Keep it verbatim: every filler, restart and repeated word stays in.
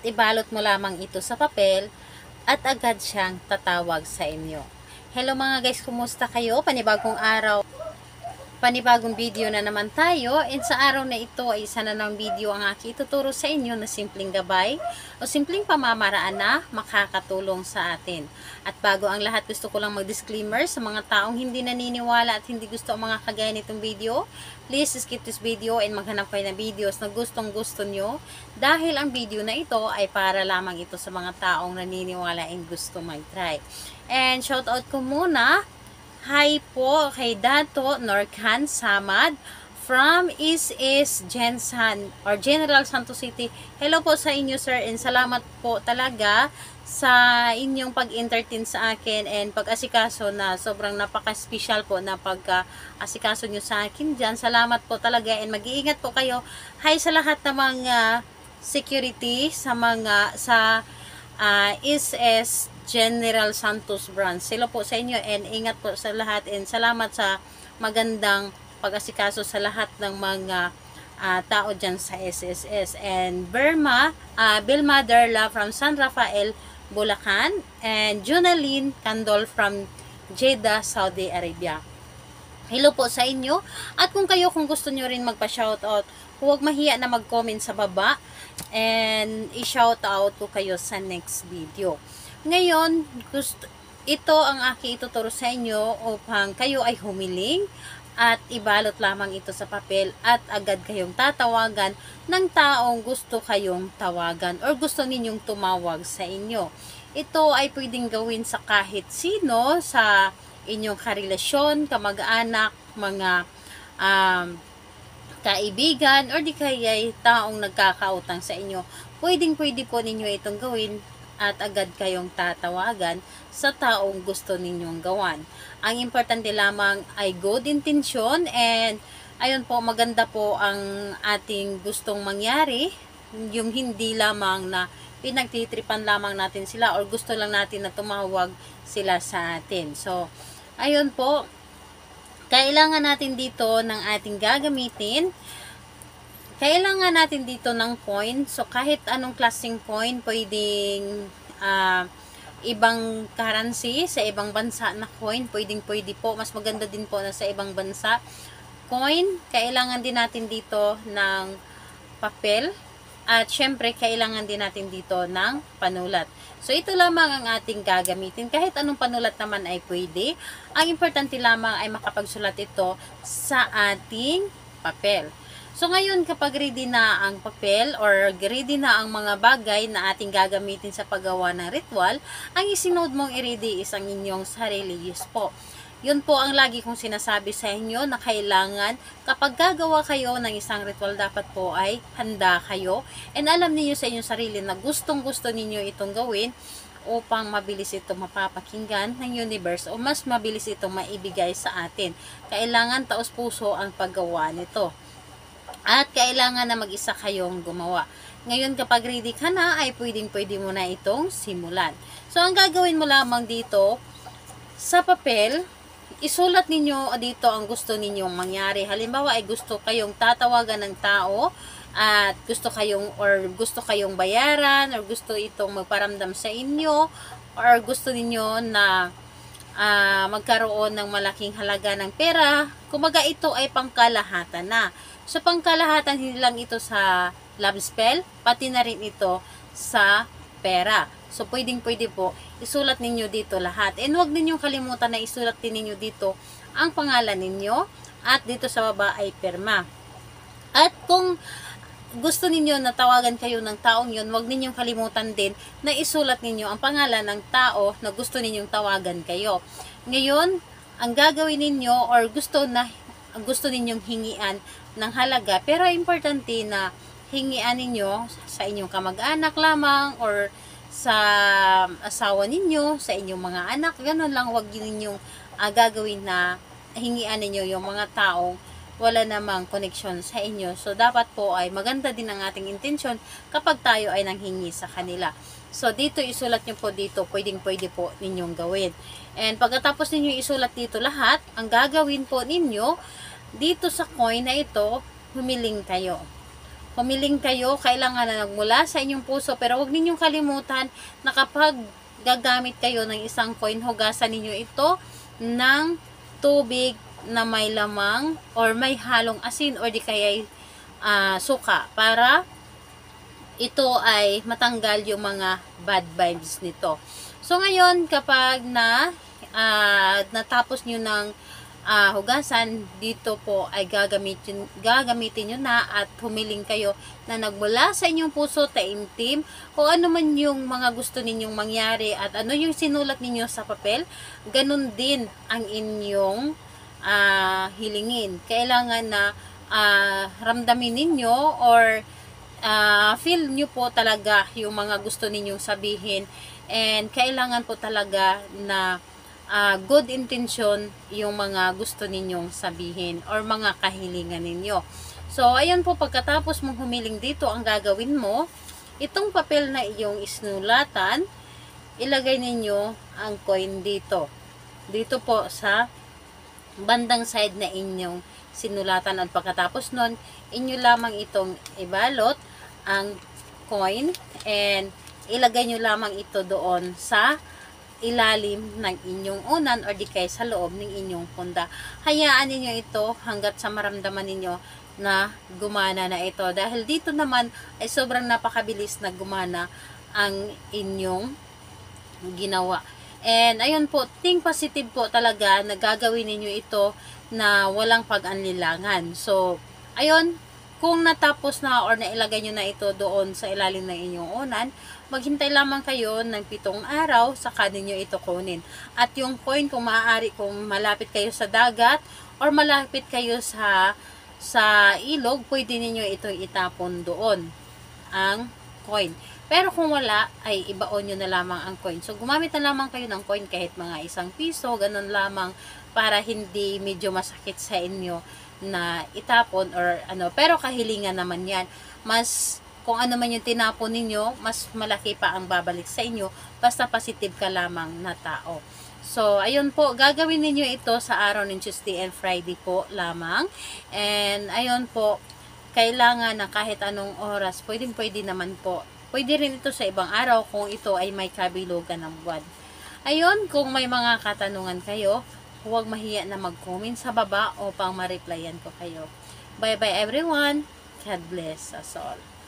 at ibalot mo lamang ito sa papel at agad siyang tatawag sa inyo. Hello mga guys, kumusta kayo? Panibagong araw, panibagong video na naman tayo, and sa araw na ito ay isa na ng video ang aking ituturo sa inyo na simpleng gabay o simpleng pamamaraan na makakatulong sa atin. At bago ang lahat, gusto ko lang mag-disclaimer sa mga taong hindi naniniwala at hindi gusto ang mga kagaya nitong video. Please skip this video and maghanap kayo ng videos na gustong gusto nyo, dahil ang video na ito ay para lamang ito sa mga taong naniniwala and gusto mag-try. And shout out ko muna, hi po kay Dato Norcan Samad from East East Gensan or General Santos City. Hello po sa inyo sir, and salamat po talaga sa inyong pag-entertain sa akin and pag-asikaso, na sobrang napaka-special po na pag-asikaso nyo sa akin dyan. Salamat po talaga, and mag-iingat po kayo. Hi sa lahat ng mga security sa mga sa uh, East East General Santos branch. Hello po sa inyo, and ingat po sa lahat, and salamat sa magandang pag-asikaso sa lahat ng mga uh, tao dyan sa S S S. And Burma, uh, Bilma Derla from San Rafael, Bulacan, and Junaline Candol from Jeddah, Saudi Arabia. Hello po sa inyo. At kung kayo, kung gusto nyo rin magpa-shoutout, huwag mahiya na mag-comment sa baba, and i-shoutout ko kayo sa next video. Ngayon, gusto, ito ang aking ituturo sa inyo upang kayo ay humiling at ibalot lamang ito sa papel at agad kayong tatawagan ng taong gusto kayong tawagan or gusto ninyong tumawag sa inyo. Ito ay pwedeng gawin sa kahit sino sa inyong karelasyon, kamag-anak, mga um, kaibigan, or di kaya taong nagkakautang sa inyo. Pwedeng pwede po ninyo itong gawin at agad kayong tatawagan sa taong gusto ninyong gawan. Ang importante lamang ay good intention, and ayun po, maganda po ang ating gustong mangyari, yung hindi lamang na pinagtitripan lamang natin sila or gusto lang natin na tumawag sila sa atin. So, ayun po, kailangan natin dito ng ating gagamitin. Kailangan natin dito ng coin. So, kahit anong klaseng coin, pwedeng uh, ibang currency, sa ibang bansa na coin, pwedeng pwede po. Mas maganda din po na sa ibang bansa. Coin, kailangan din natin dito ng papel. At syempre, kailangan din natin dito ng panulat. So, ito lamang ang ating gagamitin. Kahit anong panulat naman ay pwede. Ang importante lamang ay makapagsulat ito sa ating papel. So, ngayon, kapag ready na ang papel or ready na ang mga bagay na ating gagamitin sa paggawa ng ritual, ang isinode mong i-ready is ang inyong sarili. Yes po. Yun po ang lagi kong sinasabi sa inyo, na kailangan kapag gagawa kayo ng isang ritual, dapat po ay handa kayo. And alam niyo sa inyong sarili na gustong gusto ninyo itong gawin upang mabilis itong mapapakinggan ng universe o mas mabilis itong maibigay sa atin. Kailangan taos puso ang paggawa nito. At kailangan na mag-isa kayong gumawa. Ngayon, kapag ready ka na, ay pwedeng-pwede mo na itong simulan. So, ang gagawin mo lamang dito, sa papel, isulat ninyo dito ang gusto ninyong mangyari. Halimbawa, ay gusto kayong tatawagan ng tao, at gusto kayong, or gusto kayong bayaran, or gusto itong magparamdam sa inyo, or gusto ninyo na uh, magkaroon ng malaking halaga ng pera. Kumaga, ito ay pangkalahatan na. So, pangkalahatan, hindi lang ito sa love spell, pati na rin ito sa pera. So, pwedeng-pwede po, isulat ninyo dito lahat. And huwag ninyong kalimutan na isulat din ninyo dito ang pangalan ninyo, at dito sa baba ay perma. At kung gusto ninyo na tawagan kayo ng taong yun, huwag ninyong kalimutan din na isulat ninyo ang pangalan ng tao na gusto ninyong tawagan kayo. Ngayon, ang gagawin ninyo or gusto na gusto ninyong hingian ng halaga, pero importante na hingian ninyo sa inyong kamag-anak lamang or sa asawa ninyo, sa inyong mga anak, ganun lang. Huwag ninyong uh, gagawin na hingian ninyo yung mga taong wala namang connection sa inyo. So, dapat po ay maganda din ang ating intention kapag tayo ay nanghingi sa kanila. So, dito isulat nyo po dito, pwedeng pwede po ninyong gawin. And pagkatapos ninyo isulat dito lahat, ang gagawin po ninyo, dito sa coin na ito, humiling kayo. humiling kayo, kailangan na nagmula sa inyong puso. Pero huwag ninyong kalimutan na kapag gagamit kayo ng isang coin, hugasan ninyo ito ng tubig na may lamang or may halong asin or di kaya uh, suka para ito ay matanggal yung mga bad vibes nito. So ngayon kapag na uh, natapos nyo ng uh, hugasan, dito po ay gagamitin, gagamitin nyo na at humiling kayo na nagmula sa inyong puso, taimtim, o ano man yung mga gusto ninyong mangyari at ano yung sinulat ninyo sa papel, ganun din ang inyong uh, hilingin. Kailangan na uh, ramdamin ninyo or uh, feel nyo po talaga yung mga gusto ninyong sabihin, and kailangan po talaga na uh, good intention yung mga gusto ninyong sabihin or mga kahilingan ninyo. So ayan po, pagkatapos mong humiling dito, ang gagawin mo, itong papel na iyong isnulatan, ilagay ninyo ang coin dito dito po sa bandang side na inyong sinulatan, at pagkatapos nun, inyo lamang itong ibalot ang coin and ilagay nyo lamang ito doon sa ilalim ng inyong unan or di kaya sa loob ng inyong punda. Hayaan ninyo ito hanggat sa maramdaman ninyo na gumana na ito, dahil dito naman ay sobrang napakabilis na gumana ang inyong ginawa. And ayun po, think positive po talaga na gagawin ninyo ito na walang pag-anlilangan. So ayun, kung natapos na or nailagay nyo na ito doon sa ilalim ng inyong unan, maghintay lamang kayo ng pitong araw, saka ninyo ito kunin. At yung coin, kung maaari, kung malapit kayo sa dagat or malapit kayo sa sa ilog, pwede ninyo itong itapon doon, ang coin. Pero kung wala, ay ibaon nyo na lamang ang coin. So gumamit na lamang kayo ng coin kahit mga isang piso, ganun lamang, para hindi medyo masakit sa inyo na itapon or ano. Pero kahilingan naman yan. Mas, kung ano man yung tinapon ninyo, mas malaki pa ang babalik sa inyo, basta positive ka lamang na tao. So, ayun po, gagawin ninyo ito sa araw ng Tuesday and Friday po lamang. And, ayun po, kailangan na kahit anong oras, pwedeng pwede naman po. Pwede rin ito sa ibang araw kung ito ay may kabilugan ng buwan. Ayun, kung may mga katanungan kayo, huwag mahiya na mag-comment sa baba upang ma-replyan ko kayo. Bye-bye everyone. God bless us all.